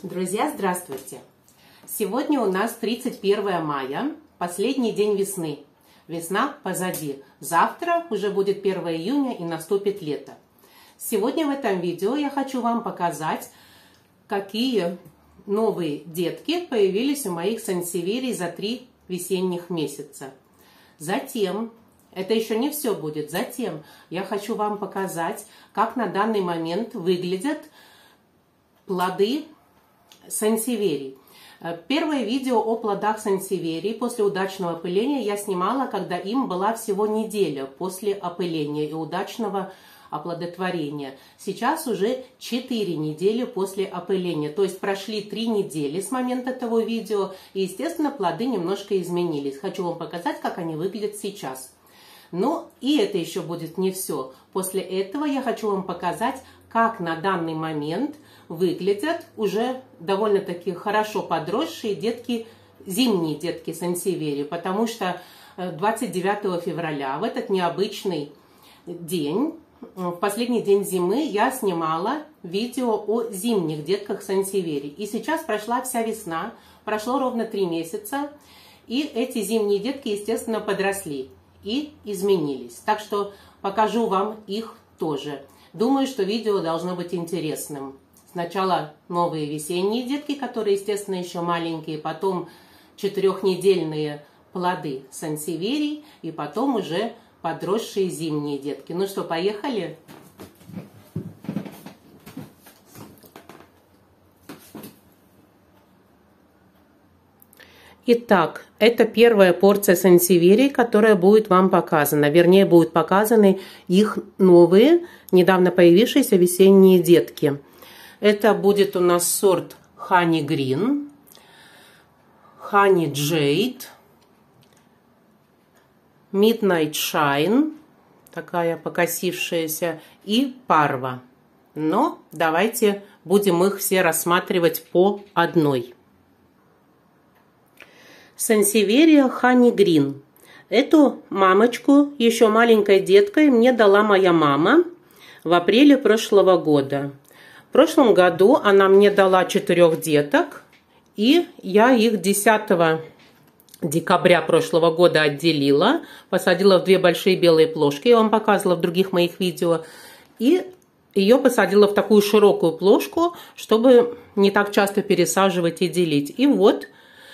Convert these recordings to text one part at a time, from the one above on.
Друзья, здравствуйте! Сегодня у нас 31 мая, последний день весны. Весна позади. Завтра уже будет 1 июня и наступит лето. Сегодня в этом видео я хочу вам показать, какие новые детки появились у моих сансевиерий за 3 весенних месяца. Затем, это еще не все будет, затем я хочу вам показать, как на данный момент выглядят плоды сансевиерий. Первое видео о плодах сансевиерий после удачного опыления я снимала, когда им была всего неделя после опыления и удачного оплодотворения. Сейчас уже 4 недели после опыления, то есть прошли 3 недели с момента этого видео, и, естественно, плоды немножко изменились. Хочу вам показать, как они выглядят сейчас. Но и это еще будет не все. После этого я хочу вам показать, как на данный момент выглядят уже довольно-таки хорошо подросшие детки, зимние детки сансевиерий, потому что 29 февраля, в этот необычный день, в последний день зимы, я снимала видео о зимних детках сансевиерий. И сейчас прошла вся весна, прошло ровно 3 месяца, и эти зимние детки, естественно, подросли и изменились. Так что покажу вам их тоже. Думаю, что видео должно быть интересным. Сначала новые весенние детки, которые, естественно, еще маленькие, потом 4-недельные плоды сансевиерий, и потом уже подросшие зимние детки. Ну что, поехали? Итак, это первая порция сансевиерий, которая будет вам показана. Вернее, будут показаны их новые, недавно появившиеся весенние детки. Это будет у нас сорт Honey Green, Honey Jade, Midnight Shine, такая покосившаяся, и Parva. Но давайте будем их все рассматривать по одной. Сансевиерия Honey Green. Эту мамочку, еще маленькой деткой, мне дала моя мама в апреле прошлого года. В прошлом году она мне дала 4 деток, и я их 10 декабря прошлого года отделила, посадила в 2 большие белые плошки, я вам показывала в других моих видео, и ее посадила в такую широкую плошку, чтобы не так часто пересаживать и делить. И вот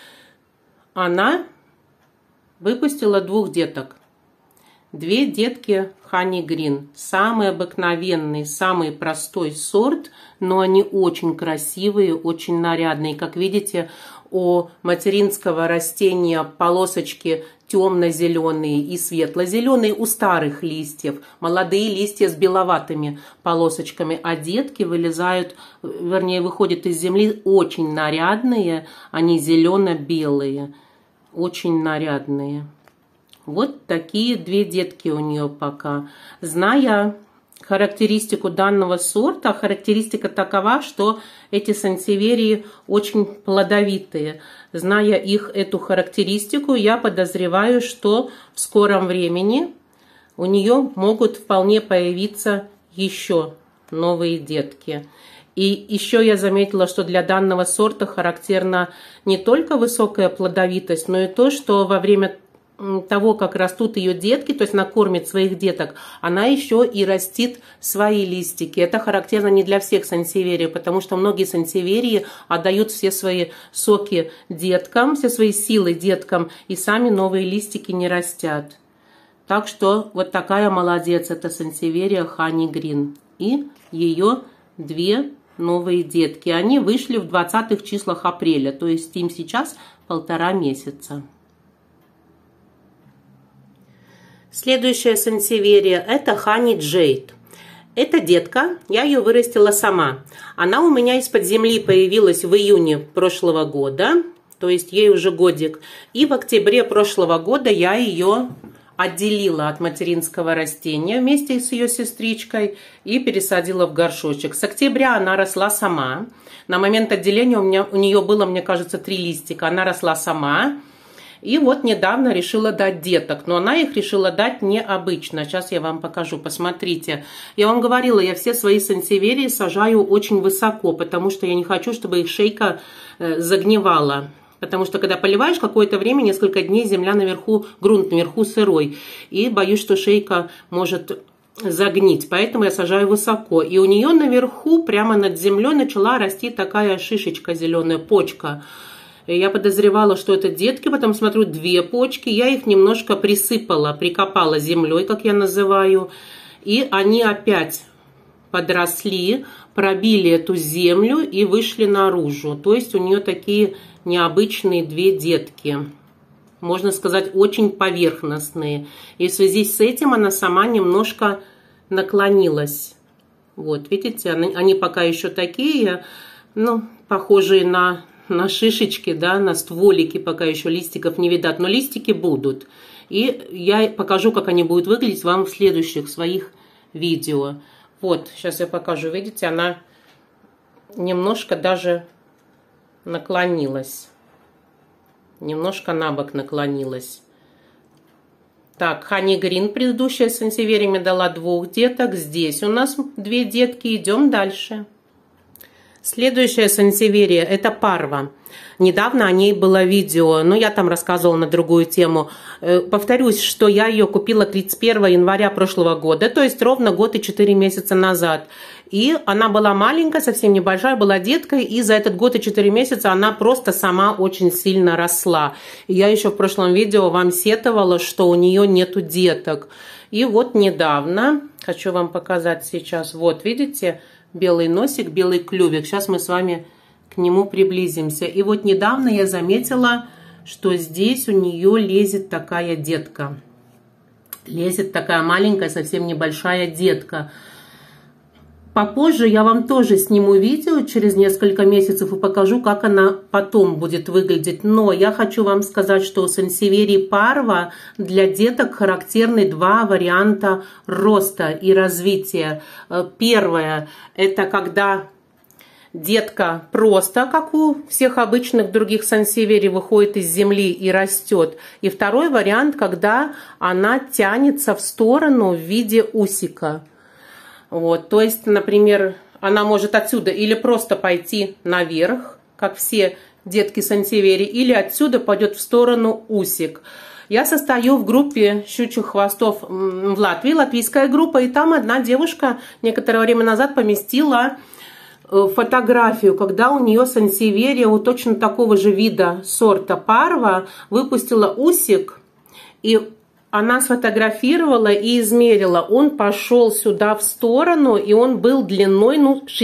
она выпустила 2 деток. 2 детки Honey Green. Самый обыкновенный, самый простой сорт, но они очень красивые, очень нарядные. Как видите, у материнского растения полосочки темно-зеленые и светло-зеленые у старых листьев. Молодые листья с беловатыми полосочками, а детки вылезают, вернее, выходят из земли очень нарядные, они зелено-белые, очень нарядные. Вот такие 2 детки у нее пока. Зная характеристику данного сорта, характеристика такова, что эти сансевиерии очень плодовитые. Зная их эту характеристику, я подозреваю, что в скором времени у нее могут вполне появиться еще новые детки. И еще я заметила, что для данного сорта характерна не только высокая плодовитость, но и то, что во время того, как растут ее детки, то есть она кормит своих деток, она еще и растит свои листики. Это характерно не для всех сансевиерий, потому что многие сансевиерии отдают все свои соки деткам, все свои силы деткам, и сами новые листики не растят. Так что вот такая молодец, это сансевиерия Honey Green. И ее 2 новые детки. Они вышли в 20-х числах апреля, то есть им сейчас 1,5 месяца. Следующая сансевиерия – это Honey Jade. Эта детка, я ее вырастила сама. Она у меня из-под земли появилась в июне прошлого года, то есть ей уже годик. И в октябре прошлого года я ее отделила от материнского растения вместе с ее сестричкой и пересадила в горшочек. С октября она росла сама. На момент отделения у нее было, мне кажется, 3 листика. Она росла сама. И вот недавно решила дать деток, но она их решила дать необычно. Сейчас я вам покажу, посмотрите. Я вам говорила, я все свои сансеверии сажаю очень высоко, потому что я не хочу, чтобы их шейка загнивала. Потому что когда поливаешь какое-то время, несколько дней, земля наверху, грунт наверху сырой. И боюсь, что шейка может загнить, поэтому я сажаю высоко. И у нее наверху, прямо над землей, начала расти такая шишечка зеленая, почка. Я подозревала, что это детки, потом смотрю, 2 почки, я их немножко присыпала, прикопала землей, как я называю, и они опять подросли, пробили эту землю и вышли наружу. То есть у нее такие необычные 2 детки, можно сказать, очень поверхностные. И в связи с этим она сама немножко наклонилась. Вот, видите, они пока еще такие, ну, похожие на шишечки, да, на стволики, пока еще листиков не видать, но листики будут. И я покажу, как они будут выглядеть вам в следующих своих видео. Вот, сейчас я покажу, видите, она немножко даже наклонилась. Немножко на бок наклонилась. Так, Honey Green, предыдущая сансеверия, мне дала 2 деток. Здесь у нас 2 детки. Идем дальше. Следующая сансеверия – это парва. Недавно о ней было видео, но я там рассказывала на другую тему. Повторюсь, что я ее купила 31 января прошлого года, то есть ровно год и 4 месяца назад. И она была маленькая, совсем небольшая, была деткой, и за этот год и 4 месяца она просто сама очень сильно росла. И я еще в прошлом видео вам сетовала, что у нее нету деток. И вот недавно, хочу вам показать сейчас, вот видите, белый носик, белый клювик. Сейчас мы с вами к нему приблизимся. И вот недавно я заметила, что здесь у нее лезет такая детка. Лезет такая маленькая, совсем небольшая детка. Попозже я вам тоже сниму видео через несколько месяцев и покажу, как она потом будет выглядеть. Но я хочу вам сказать, что у сансеверии парва для деток характерны 2 варианта роста и развития. Первое – это когда детка просто, как у всех обычных других сансеверий, выходит из земли и растет. И второй вариант, когда она тянется в сторону в виде усика. Вот, то есть, например, она может отсюда или просто пойти наверх, как все детки сансеверии, или отсюда пойдет в сторону усик. Я состою в группе щучьих хвостов в Латвии, латвийская группа, и там одна девушка некоторое время назад поместила фотографию, когда у нее сансеверия у точно такого же вида сорта парва выпустила усик, и она сфотографировала и измерила. Он пошел сюда в сторону, и он был длиной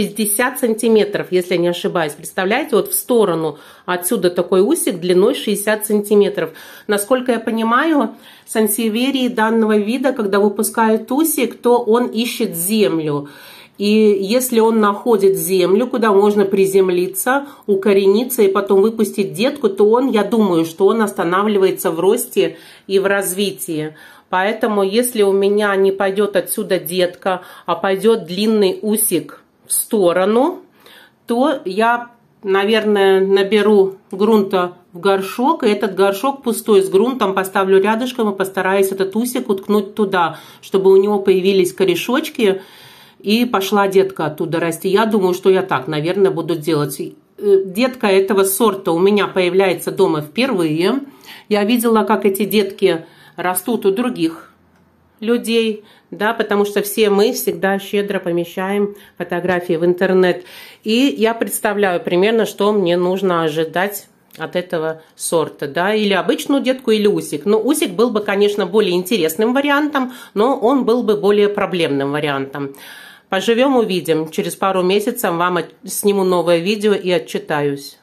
60 сантиметров, если я не ошибаюсь. Представляете, вот в сторону отсюда такой усик длиной 60 сантиметров. Насколько я понимаю, сансеверии данного вида, когда выпускают усик, то он ищет землю. И если он находит землю, куда можно приземлиться, укорениться и потом выпустить детку, то он, я думаю, что он останавливается в росте и в развитии. Поэтому, если у меня не пойдет отсюда детка, а пойдет длинный усик в сторону, то я, наверное, наберу грунта в горшок, и этот горшок пустой с грунтом поставлю рядышком и постараюсь этот усик уткнуть туда, чтобы у него появились корешочки, и пошла детка оттуда расти. Я думаю, что я так, наверное, буду делать. Детка этого сорта у меня появляется дома впервые. Я видела, как эти детки растут у других людей, да, потому что все мы всегда щедро помещаем фотографии в интернет. И я представляю примерно, что мне нужно ожидать от этого сорта, да, или обычную детку, или усик. Но усик был бы, конечно, более интересным вариантом, но он был бы более проблемным вариантом. Поживем, увидим. Через пару месяцев вам сниму новое видео и отчитаюсь.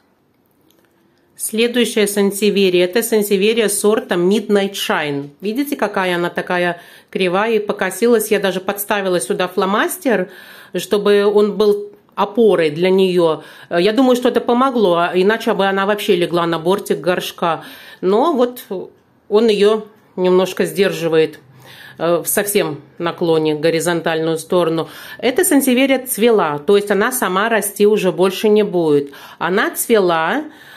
Следующая сансеверия. Это сансеверия сорта Midnight Shine. Видите, какая она такая кривая и покосилась. Я даже подставила сюда фломастер, чтобы он был опорой для нее. Я думаю, что это помогло, иначе бы она вообще легла на бортик горшка. Но вот он ее немножко сдерживает в совсем наклоне, горизонтальную сторону. Эта сансеверия цвела, то есть она сама расти уже больше не будет. Она цвела,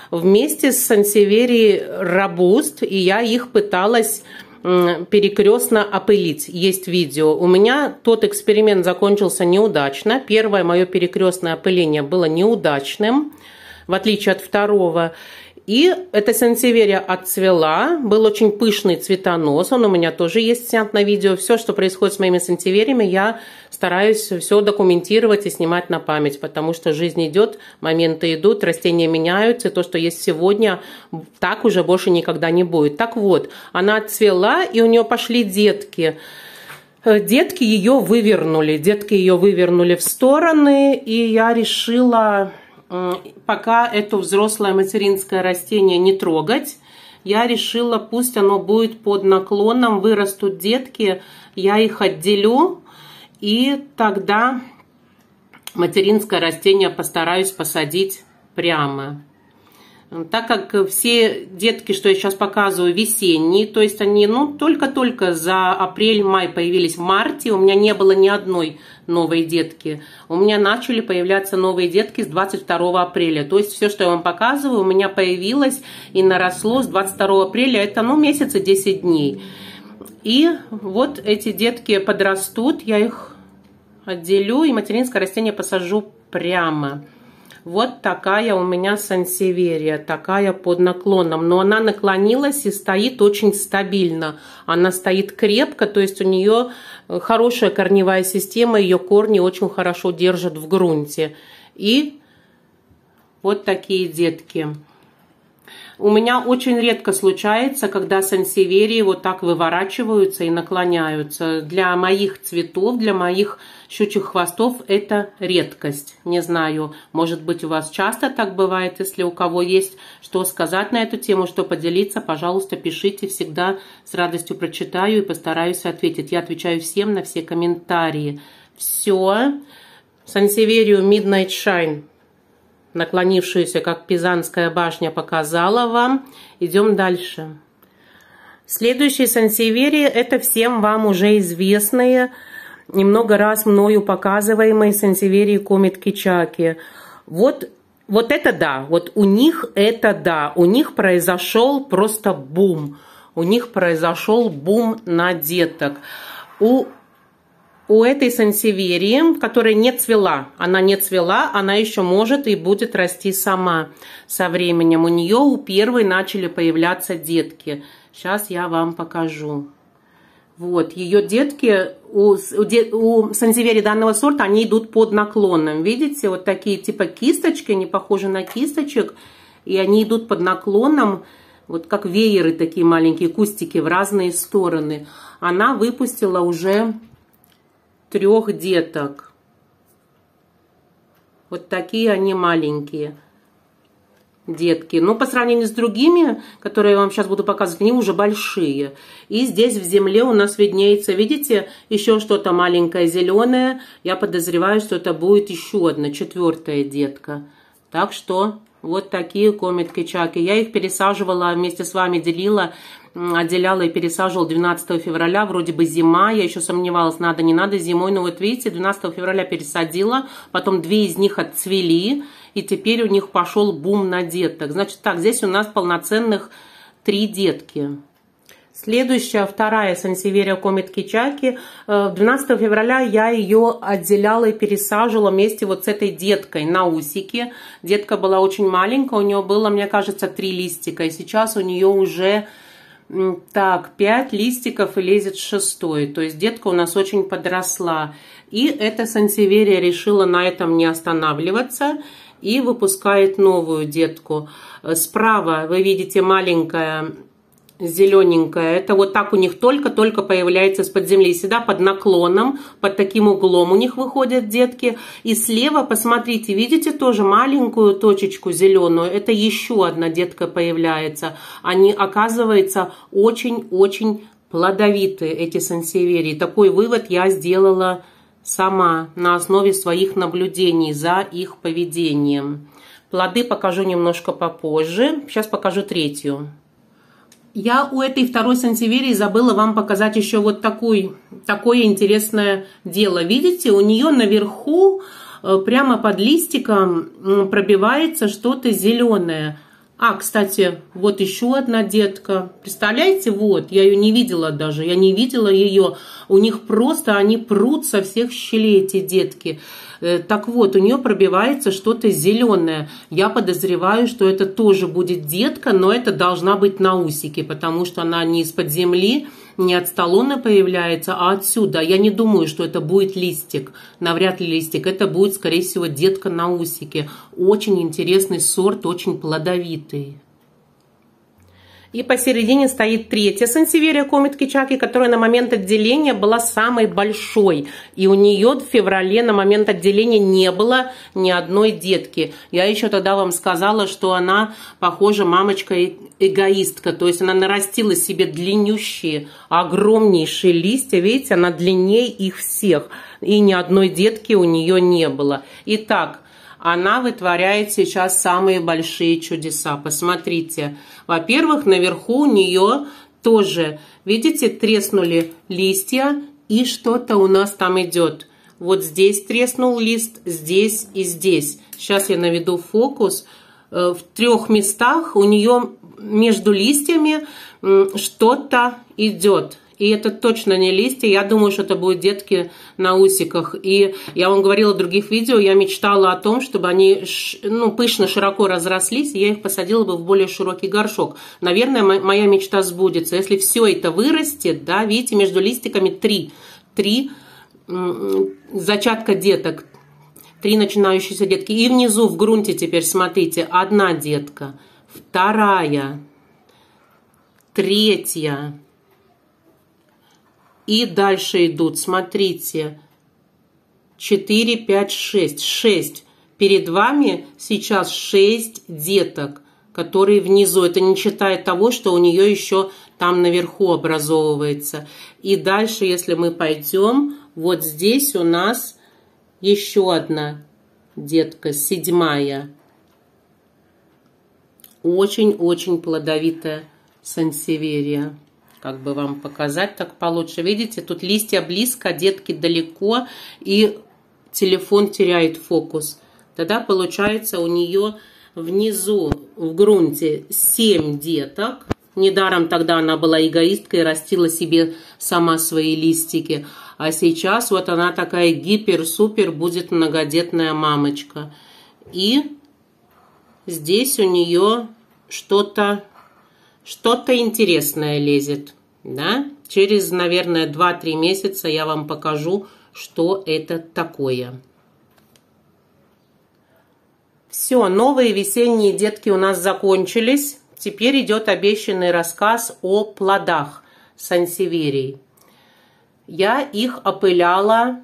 вместе с сансеверией робуст, и я их пыталась перекрестно опылить. Есть видео. У меня тот эксперимент закончился неудачно. Первое мое перекрестное опыление было неудачным, в отличие от второго. И эта сансеверия отцвела, был очень пышный цветонос, он у меня тоже есть снят на видео. Все, что происходит с моими сансевериями, я стараюсь все документировать и снимать на память, потому что жизнь идет, моменты идут, растения меняются, и то, что есть сегодня, так уже больше никогда не будет. Так вот, она отцвела, и у нее пошли детки. Детки ее вывернули в стороны, и я решила... Пока это взрослое материнское растение не трогать, я решила, пусть оно будет под наклоном, вырастут детки, я их отделю, и тогда материнское растение постараюсь посадить прямо. Так как все детки, что я сейчас показываю, весенние, то есть они только-только за апрель-май появились в марте, у меня не было ни одной новой детки. У меня начали появляться новые детки с 22 апреля. То есть все, что я вам показываю, у меня появилось и наросло с 22 апреля, это месяц и 10 дней. И вот эти детки подрастут, я их отделю и материнское растение посажу прямо. Вот такая у меня сансеверия, такая под наклоном. Но она наклонилась и стоит очень стабильно. Она стоит крепко, то есть у нее хорошая корневая система, ее корни очень хорошо держат в грунте. И вот такие детки. У меня очень редко случается, когда сансеверии вот так выворачиваются и наклоняются. Для моих цветов, для моих щучьих хвостов это редкость. Не знаю, может быть, у вас часто так бывает. Если у кого есть что сказать на эту тему, что поделиться, пожалуйста, пишите. Всегда с радостью прочитаю и постараюсь ответить. Я отвечаю всем на все комментарии. Все. Сансеверию Midnight Shine, наклонившуюся, как Пизанская башня, показала вам. Идем дальше. Следующие сансеверии — это всем вам уже известные, немного раз мною показываемые сансеверии Комет Кичаки. Вот это да, вот у них это да, у них произошел просто бум. У них произошел бум на деток. У этой сансеверии, которая не цвела, она еще может и будет расти сама со временем. У нее у первой начали появляться детки. Сейчас я вам покажу. Вот, ее детки, у сансеверии данного сорта, они идут под наклоном. Видите, вот такие типа кисточки, они похожи на кисточек, и они идут под наклоном, вот как вееры, такие маленькие кустики в разные стороны. Она выпустила уже 3 деток. Вот такие они маленькие детки. Но по сравнению с другими, которые я вам сейчас буду показывать, они уже большие. И здесь в земле у нас виднеется, видите, еще что-то маленькое зеленое. Я подозреваю, что это будет еще одна, 4-я детка. Так что вот такие Комет Кичаки. Я их пересаживала, вместе с вами отделяла и пересаживала 12 февраля. Вроде бы зима, я еще сомневалась, надо, не надо зимой. Но вот видите, 12 февраля пересадила, потом 2 из них отцвели, и теперь у них пошел бум на деток. Значит так, здесь у нас полноценных 3 детки. Следующая, 2-я сансеверия Комет Кичаки. 12 февраля я ее отделяла и пересаживала вместе вот с этой деткой на усике. Детка была очень маленькая, у нее было, мне кажется, 3 листика. И сейчас у нее уже 5 листиков и лезет 6-й. То есть детка у нас очень подросла. И эта сансеверия решила на этом не останавливаться и выпускает новую детку. Справа вы видите маленькая зелененькая. Это вот так у них только-только появляется из-под земли. Всегда под наклоном, под таким углом у них выходят детки. И слева, посмотрите, видите тоже маленькую точечку зеленую? Это еще одна детка появляется. Они, оказывается, очень-очень плодовитые, эти сансеверии. Такой вывод я сделала сама на основе своих наблюдений за их поведением. Плоды покажу немножко попозже. Сейчас покажу 3-ю. Я у этой 2-й сансеверии забыла вам показать еще вот такое интересное дело. Видите, у нее наверху, прямо под листиком, пробивается что-то зеленое. А, кстати, вот еще одна детка. Представляете, вот, я ее не видела даже, я не видела ее. У них просто, они прут со всех щелей, эти детки. Так вот, у нее пробивается что-то зеленое. Я подозреваю, что это тоже будет детка, но это должна быть на усике, потому что она не из-под земли, не от столона появляется, а отсюда. Я не думаю, что это будет листик, навряд ли листик. Это будет, скорее всего, детка на усике. Очень интересный сорт, очень плодовитый. И посередине стоит третья сансеверия Комет Кичаки, которая на момент отделения была самой большой. И у нее в феврале на момент отделения не было ни одной детки. Я еще тогда вам сказала, что она, похожа, мамочка-эгоистка. То есть она нарастила себе длиннющие, огромнейшие листья. Видите, она длиннее их всех. И ни одной детки у нее не было. Итак, она вытворяет сейчас самые большие чудеса. Посмотрите. Во-первых, наверху у нее тоже, видите, треснули листья, и что-то у нас там идет. Вот здесь треснул лист, здесь и здесь. Сейчас я наведу фокус. В 3 местах у нее между листьями что-то идет. И это точно не листья, я думаю, что это будут детки на усиках. И я вам говорила в других видео, я мечтала о том, чтобы они пышно, широко разрослись, и я их посадила бы в более широкий горшок. Наверное, моя мечта сбудется. Если все это вырастет, да, видите, между листиками 3 зачатка деток, 3 начинающиеся детки. И внизу в грунте теперь, смотрите, 1 детка, 2, 3. И дальше идут, смотрите, 4, 5, 6. 6. Перед вами сейчас 6 деток, которые внизу. Это не считая того, что у нее еще там наверху образовывается. И дальше, если мы пойдем, вот здесь у нас еще одна детка, 7. Очень-очень плодовитая сансеверия. Как бы вам показать так получше. Видите, тут листья близко, детки далеко, и телефон теряет фокус. Тогда получается у нее внизу в грунте 7 деток. Недаром тогда она была эгоисткой и растила себе сама свои листики. А сейчас вот она такая гипер-супер будет многодетная мамочка. И здесь у нее что-то интересное лезет. Да? Через, наверное, 2-3 месяца я вам покажу, что это такое. Все, новые весенние детки у нас закончились. Теперь идет обещанный рассказ о плодах сансеверий. Я их опыляла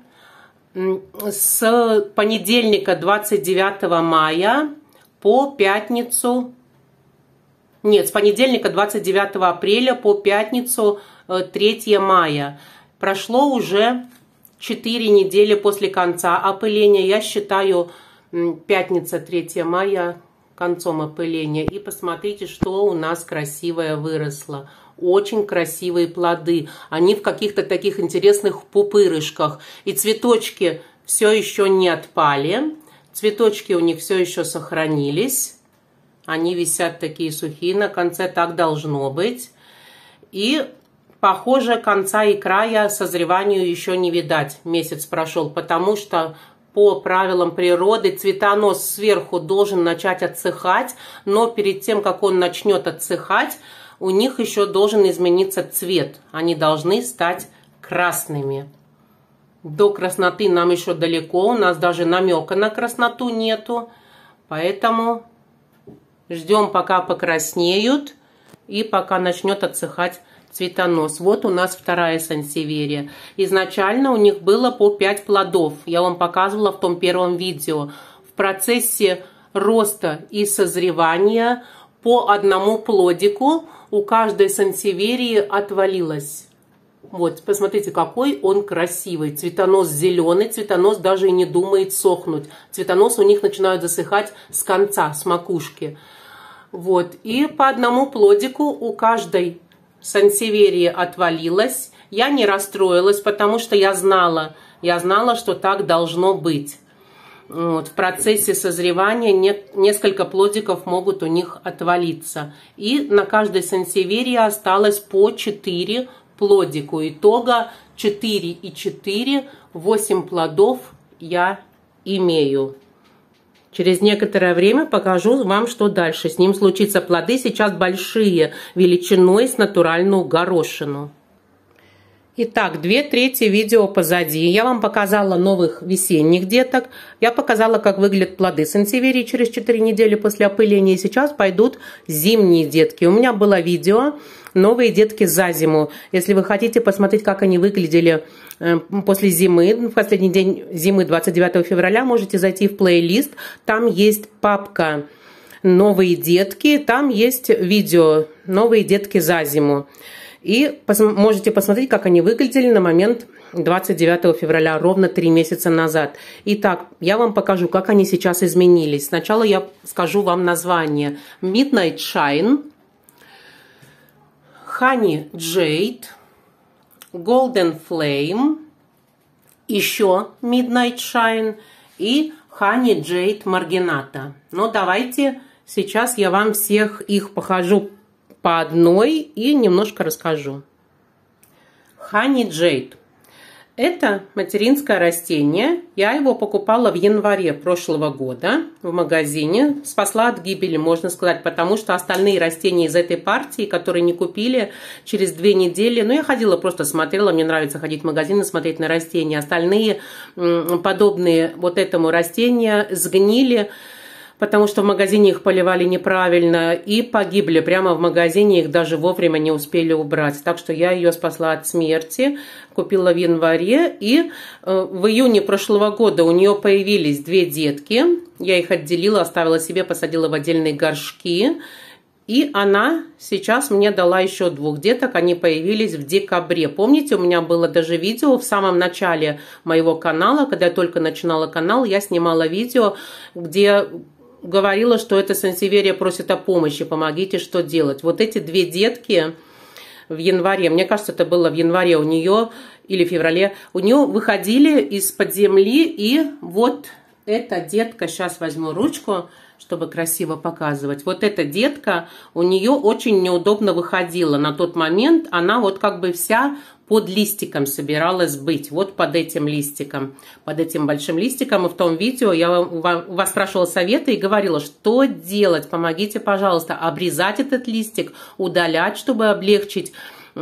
с понедельника 29 мая по пятницу. Нет, с понедельника 29 апреля по пятницу 3 мая. Прошло уже 4 недели после конца опыления. Я считаю пятница 3 мая концом опыления. И посмотрите, что у нас красивое выросло. Очень красивые плоды. Они в каких-то таких интересных пупырышках. И цветочки все еще не отпали. Цветочки у них все еще сохранились. Они висят такие сухие на конце, так должно быть. И, похоже, конца и края созреванию еще не видать. Месяц прошел, потому что по правилам природы цветонос сверху должен начать отсыхать, но перед тем, как он начнет отсыхать, у них еще должен измениться цвет. Они должны стать красными. До красноты нам еще далеко, у нас даже намека на красноту нету, поэтому ждем, пока покраснеют и пока начнет отсыхать цветонос. Вот у нас 2 сансеверия. Изначально у них было по 5 плодов. Я вам показывала в том первом видео. В процессе роста и созревания по 1 плодику у каждой сансеверии отвалилось. Вот, посмотрите, какой он красивый. Цветонос зеленый, цветонос даже и не думает сохнуть. Цветонос у них начинают засыхать с конца, с макушки. Вот, и по 1 плодику у каждой сансеверии отвалилось. Я не расстроилась, потому что я знала, что так должно быть. Вот, в процессе созревания несколько плодиков могут у них отвалиться. И на каждой сансеверии осталось по 4 плодика. Итога 4 и 4, 8 плодов я имею. Через некоторое время покажу вам, что дальше с ним случится. Плоды сейчас большие, величиной с натуральную горошину. Итак, 2/3 видео позади. Я вам показала новых весенних деток. Я показала, как выглядят плоды сансеверии через 4 недели после опыления. И сейчас пойдут зимние детки. У меня было видео «Новые детки за зиму». Если вы хотите посмотреть, как они выглядели после зимы, в последний день зимы, 29 февраля, можете зайти в плейлист. Там есть папка «Новые детки», там есть видео «Новые детки за зиму». И можете посмотреть, как они выглядели на момент 29 февраля, ровно 3 месяца назад. Итак, я вам покажу, как они сейчас изменились. Сначала я скажу вам название. Midnight Shine, Honey Jade, Golden Flame, еще Midnight Shine и Honey Jade Marginata. Но давайте сейчас я вам всех их покажу по одной и немножко расскажу. Honey Jade. Это материнское растение. Я его покупала в январе прошлого года в магазине. Спасла от гибели, можно сказать, потому что остальные растения из этой партии, которые не купили, через 2 недели, ну я ходила, просто смотрела, мне нравится ходить в магазин и смотреть на растения. Остальные подобные вот этому растению сгнили, потому что в магазине их поливали неправильно и погибли прямо в магазине, их даже вовремя не успели убрать. Так что я ее спасла от смерти, купила в январе, и в июне прошлого года у нее появились 2 детки. Я их отделила, оставила себе, посадила в отдельные горшки. И она сейчас мне дала еще 2 деток, они появились в декабре. Помните, у меня было даже видео в самом начале моего канала, когда я только начинала канал, я снимала видео, где говорила, что эта сансеверия просит о помощи, помогите, что делать. Вот эти 2 детки в январе, мне кажется, это было в январе у нее, или в феврале, у нее выходили из-под земли, и вот эта детка, сейчас возьму ручку, чтобы красиво показывать. Вот эта детка, у нее очень неудобно выходила. На тот момент она вот как бы вся под листиком собиралась быть. Вот под этим листиком, под этим большим листиком. И в том видео я у вас спрашивала советы и говорила, что делать. Помогите, пожалуйста, обрезать этот листик, удалять, чтобы облегчить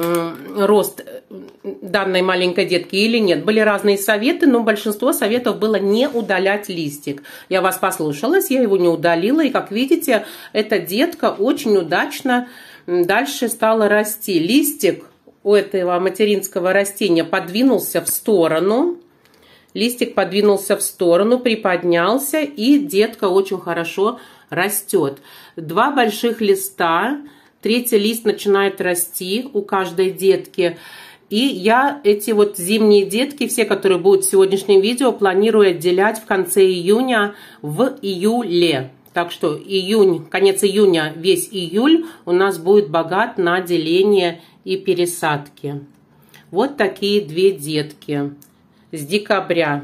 рост данной маленькой детки или нет. Были разные советы, но большинство советов было не удалять листик. Я вас послушалась, я его не удалила, и как видите, эта детка очень удачно дальше стала расти. Листик у этого материнского растения подвинулся в сторону, листик подвинулся в сторону, приподнялся, и детка очень хорошо растет. 2 больших листа, 3-й лист начинает расти у каждой детки. И я эти вот зимние детки, все, которые будут в сегодняшнем видео, планирую отделять в конце июня, в июле. Так что июнь, конец июня, весь июль у нас будет богат на деление и пересадки. Вот такие 2 детки с декабря.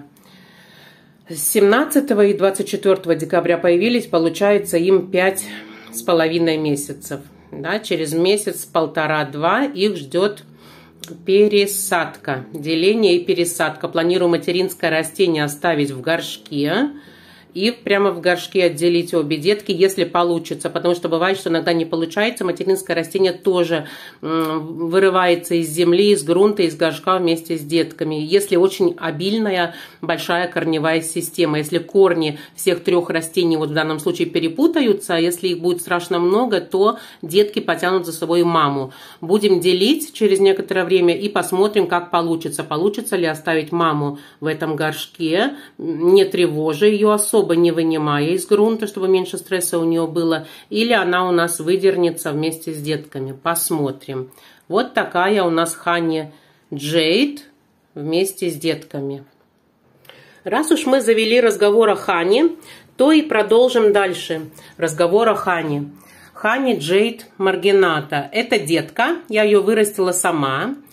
С 17 и 24 декабря появились, получается, им 5,5 месяцев. Да, через месяц, 1,5-2 их ждет пересадка, деление и пересадка. Планирую материнское растение оставить в горшке и прямо в горшке отделить обе детки, если получится, потому что бывает, что иногда не получается. Материнское растение тоже вырывается из земли, из грунта, из горшка вместе с детками. Если очень обильная, большая корневая система, если корни всех 3 растений вот в данном случае перепутаются, если их будет страшно много, то детки потянут за собой маму. Будем делить через некоторое время и посмотрим, как получится. Получится ли оставить маму в этом горшке, не тревожа ее особо, не вынимая из грунта, чтобы меньше стресса у нее было, или она у нас выдернется вместе с детками. Посмотрим. Вот такая у нас Honey Jade вместе с детками. Раз уж мы завели разговор о Honey, то и продолжим дальше разговор о Honey. Honey Jade Marginata. Это детка, я ее вырастила сама.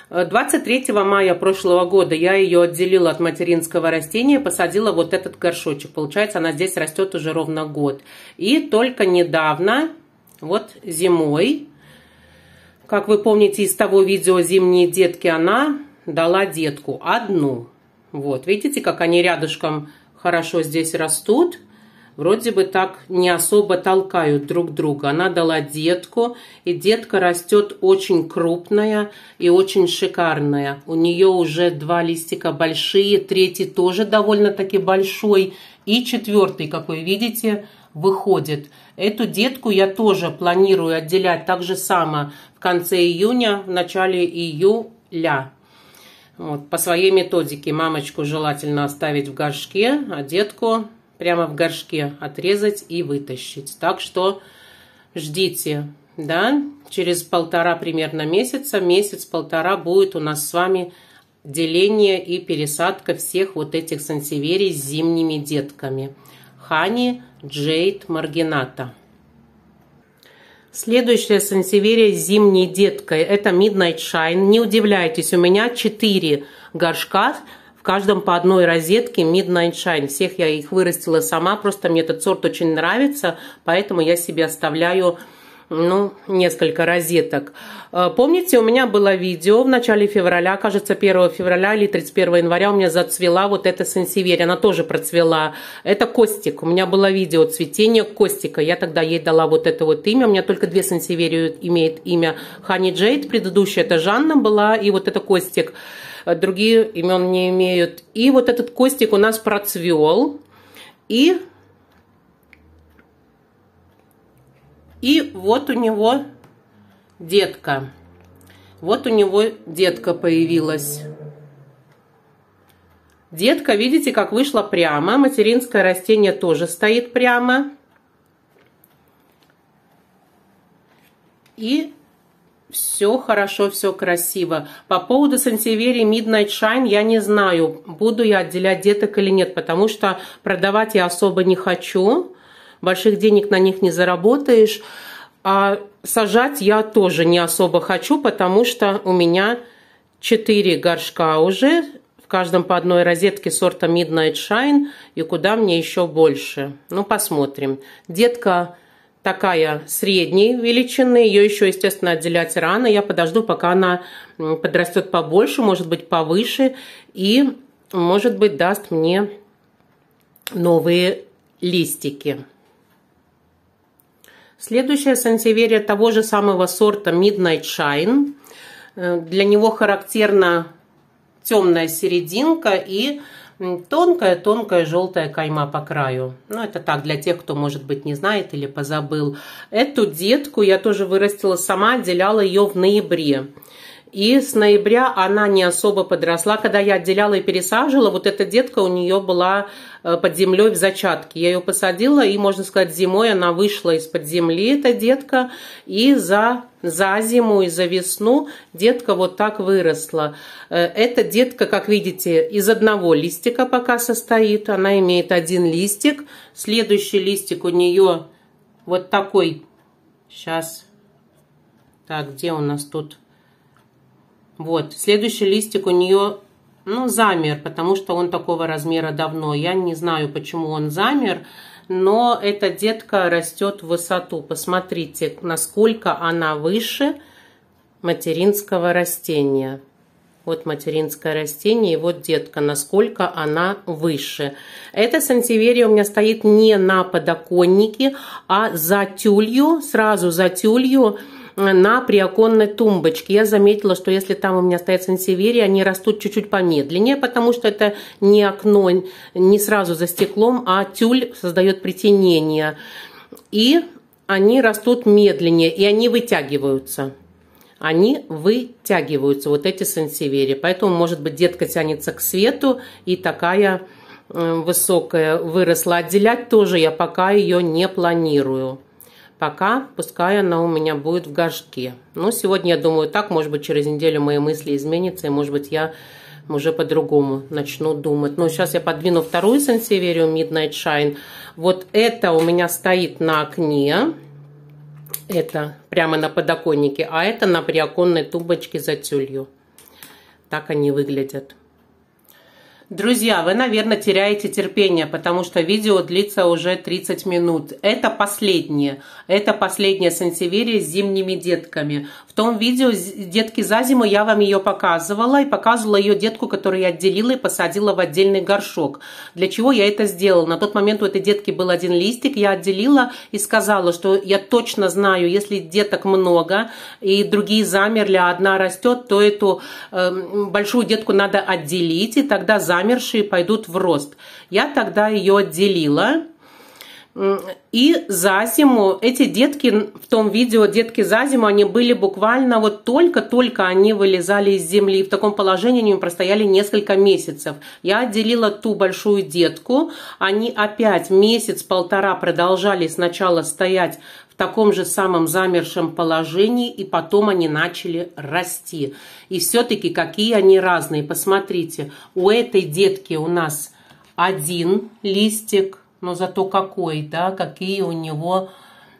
23 мая прошлого года я ее отделила от материнского растения, посадила вот этот горшочек. Получается, она здесь растет уже ровно год. И только недавно, вот зимой, как вы помните из того видео «Зимние детки», она дала детку одну. Вот, видите, как они рядышком хорошо здесь растут. Вроде бы так не особо толкают друг друга. Она дала детку, и детка растет очень крупная и очень шикарная. У нее уже 2 листика большие, 3-й тоже довольно-таки большой, и 4-й, как вы видите, выходит. Эту детку я тоже планирую отделять так же само в конце июня, в начале июля. Вот, по своей методике мамочку желательно оставить в горшке, а детку прямо в горшке отрезать и вытащить. Так что ждите, да, через примерно месяца, месяц-полтора будет у нас с вами деление и пересадка всех вот этих сансеверий с зимними детками. Honey Jade Marginata. Следующая сансеверия с зимней деткой — это Midnight Shine. Не удивляйтесь, у меня 4 горшка, в каждом по одной розетке Midnight Shine. Всех я их вырастила сама, просто мне этот сорт очень нравится, поэтому я себе оставляю, ну, несколько розеток. Помните, у меня было видео в начале февраля, кажется, 1 февраля или 31 января у меня зацвела вот эта сансеверия, она тоже процвела. Это Костик, у меня было видео цветения Костика, я тогда ей дала вот это вот имя, у меня только 2 сансеверии имеет имя Honey Jade, предыдущая это Жанна была, и вот это Костик. Другие имен не имеют. И вот этот Костик у нас процвел, и вот у него детка. Вот у него детка появилась. Детка, видите, как вышла прямо. Материнское растение тоже стоит прямо. И все хорошо, все красиво. По поводу сансеверии Midnight Shine я не знаю, буду я отделять деток или нет, потому что продавать я особо не хочу. Больших денег на них не заработаешь. А сажать я тоже не особо хочу, потому что у меня 4 горшка уже, в каждом по одной розетке сорта Midnight Shine, и куда мне еще больше. Ну, посмотрим. Детка такая средней величины, ее еще, естественно, отделять рано. Я подожду, пока она подрастет побольше, может быть, повыше, и, может быть, даст мне новые листики. Следующая сансеверия того же самого сорта Midnight Shine. Для него характерна темная серединка и тонкая-тонкая желтая кайма по краю. Ну, это так, для тех, кто, может быть, не знает или позабыл. Эту детку я тоже вырастила сама, отделяла ее в ноябре. И с ноября она не особо подросла. Когда я отделяла и пересаживала, вот эта детка у нее была под землей в зачатке. Я ее посадила, и, можно сказать, зимой она вышла из-под земли, эта детка, и за зиму и за весну детка вот так выросла. Эта детка, как видите, из одного листика пока состоит. Она имеет 1 листик. Следующий листик у нее вот такой. Сейчас. Так, где у нас тут? Вот, следующий листик у нее, ну, замер, потому что он такого размера давно. Я не знаю, почему он замер, но эта детка растет в высоту. Посмотрите, насколько она выше материнского растения. Вот материнское растение, и вот детка, насколько она выше. Эта сансеверия у меня стоит не на подоконнике, а за тюлью, сразу за тюлью, на приоконной тумбочке. Я заметила, что если там у меня стоят сансеверии, они растут чуть-чуть помедленнее, потому что это не окно, не сразу за стеклом, а тюль создает притенение. И они растут медленнее, и они вытягиваются. Они вытягиваются, вот эти сансеверии. Поэтому, может быть, детка тянется к свету, и такая высокая выросла. Отделять тоже я пока ее не планирую. Пока, пускай она у меня будет в горшке. Но сегодня я думаю так, может быть, через неделю мои мысли изменятся, и, может быть, я уже по-другому начну думать. Но сейчас я подвину вторую сансеверию Midnight Shine. Вот это у меня стоит на окне. Это прямо на подоконнике, а это на приоконной тумбочке за тюлью. Так они выглядят. Друзья, вы, наверное, теряете терпение, потому что видео длится уже 30 минут. Это последнее сансеверия с зимними детками. В том видео детки за зиму я вам ее показывала, и показывала ее детку, которую я отделила и посадила в отдельный горшок. Для чего я это сделала? На тот момент у этой детки был один листик, я отделила и сказала, что я точно знаю, если деток много и другие замерли, а одна растет, то эту большую детку надо отделить, и тогда замершие пойдут в рост. Я тогда ее отделила. И за зиму эти детки, в том видео детки за зиму, они были буквально вот только-только они вылезали из земли. В таком положении они простояли несколько месяцев. Я отделила ту большую детку. Они опять месяц-полтора продолжали сначала стоять в таком же самом замершем положении, и потом они начали расти. И все-таки какие они разные. Посмотрите, у этой детки у нас один листик, но зато какой, да, какие у него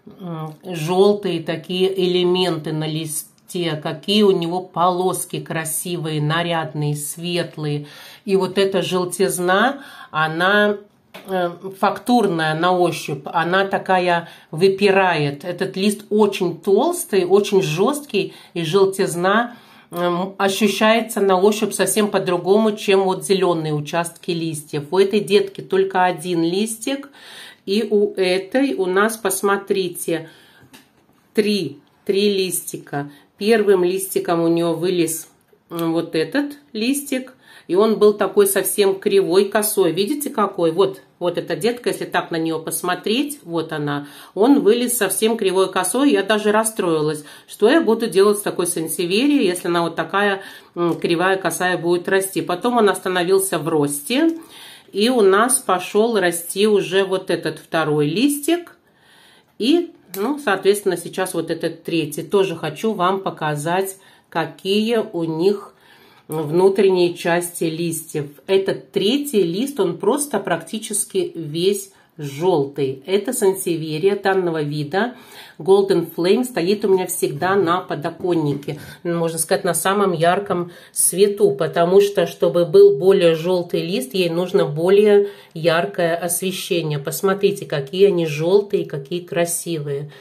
желтые такие элементы на листе, какие у него полоски красивые, нарядные, светлые. И вот эта желтизна, она фактурная на ощупь, она такая выпирает. Этот лист очень толстый, очень жесткий, и желтизна ощущается на ощупь совсем по-другому, чем вот зеленые участки листьев. У этой детки только один листик, и у этой у нас, посмотрите, три листика. Первым листиком у нее вылез вот этот листик, и он был такой совсем кривой, косой. Видите какой? Вот эта детка, если так на нее посмотреть, вот она, он вылез совсем кривой, косой. Я даже расстроилась, что я буду делать с такой сансеверией, если она вот такая кривая, косая будет расти. Потом он остановился в росте, и у нас пошел расти уже вот этот второй листик. И, соответственно, сейчас вот этот третий. Тоже хочу вам показать, какие у них внутренние части листьев. Этот третий лист, он просто практически весь желтый. Это сансеверия данного вида. Golden Flame стоит у меня всегда на подоконнике. Можно сказать, на самом ярком свету, потому что, чтобы был более желтый лист, ей нужно более яркое освещение. Посмотрите, какие они желтые, какие красивые.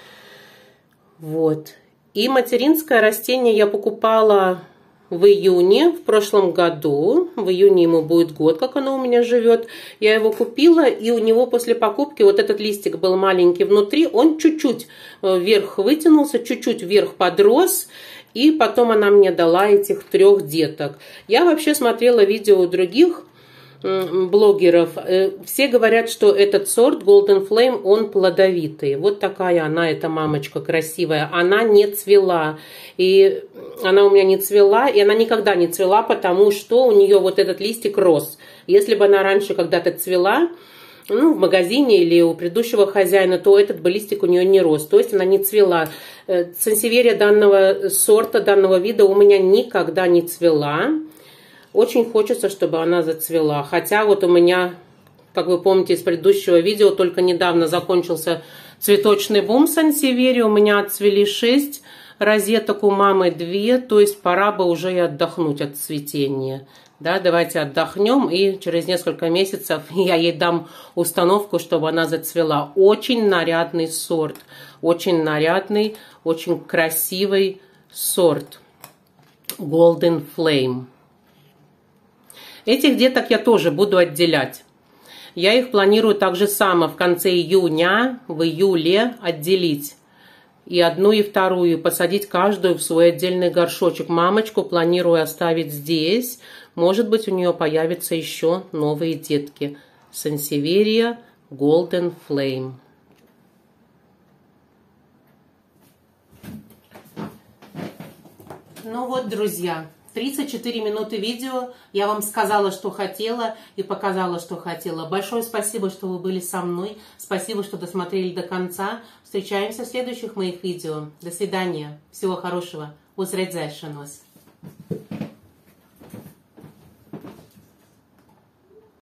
Вот. И материнское растение я покупала в июне в прошлом году. В июне ему будет год, как оно у меня живет. Я его купила, и у него после покупки вот этот листик был маленький внутри. Он чуть-чуть вверх вытянулся, чуть-чуть вверх подрос. И потом она мне дала этих 3 деток. Я вообще смотрела видео у других блогеров. Все говорят, что этот сорт Golden Flame, он плодовитый. Вот такая она, эта мамочка красивая. Она не цвела. И она у меня не цвела, и она никогда не цвела, потому что у нее вот этот листик рос. Если бы она раньше когда-то цвела, в магазине или у предыдущего хозяина, то этот бы листик у нее не рос. То есть она не цвела. Сансеверия данного сорта, данного вида у меня никогда не цвела. Очень хочется, чтобы она зацвела. Хотя вот у меня, как вы помните из предыдущего видео, только недавно закончился цветочный бум сансеверии. У меня отцвели 6 розеток, у мамы 2. То есть пора бы уже и отдохнуть от цветения. Да, давайте отдохнем, и через несколько месяцев я ей дам установку, чтобы она зацвела. Очень нарядный сорт. Очень нарядный, очень красивый сорт. Golden Flame. Этих деток я тоже буду отделять. Я их планирую так же само в конце июня, в июле отделить. И одну, и вторую, посадить каждую в свой отдельный горшочек. Мамочку планирую оставить здесь. Может быть, у нее появятся еще новые детки. Сансеверия Golden Flame. Ну вот, друзья. 34 минуты видео. Я вам сказала, что хотела, и показала, что хотела. Большое спасибо, что вы были со мной. Спасибо, что досмотрели до конца. Встречаемся в следующих моих видео. До свидания. Всего хорошего. Uz redzēšanos.